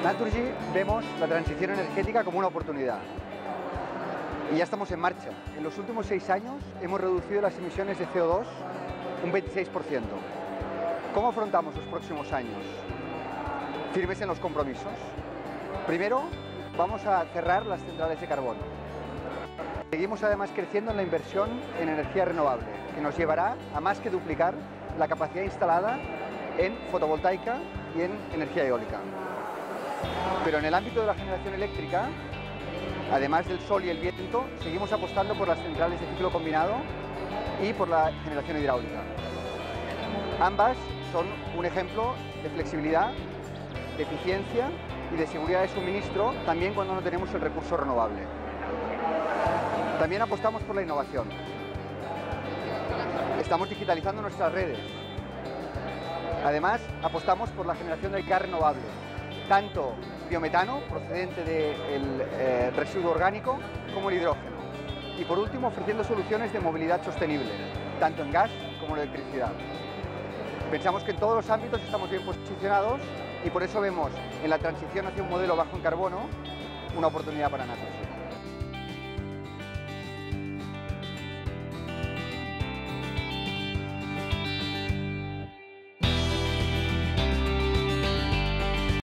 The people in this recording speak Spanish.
Naturgy vemos la transición energética como una oportunidad y ya estamos en marcha. En los últimos 6 años hemos reducido las emisiones de CO2 un 26%. ¿Cómo afrontamos los próximos años? Firmes en los compromisos. Primero, vamos a cerrar las centrales de carbón. Seguimos además creciendo en la inversión en energía renovable, que nos llevará a más que duplicar la capacidad instalada en fotovoltaica y en energía eólica. Pero en el ámbito de la generación eléctrica, además del sol y el viento, seguimos apostando por las centrales de ciclo combinado y por la generación hidráulica. Ambas son un ejemplo de flexibilidad, de eficiencia y de seguridad de suministro, también cuando no tenemos el recurso renovable. También apostamos por la innovación. Estamos digitalizando nuestras redes. Además, apostamos por la generación de gas renovable, tanto biometano, procedente del residuo orgánico, como el hidrógeno. Y por último, ofreciendo soluciones de movilidad sostenible, tanto en gas como en electricidad. Pensamos que en todos los ámbitos estamos bien posicionados y por eso vemos en la transición hacia un modelo bajo en carbono una oportunidad para Naturgy.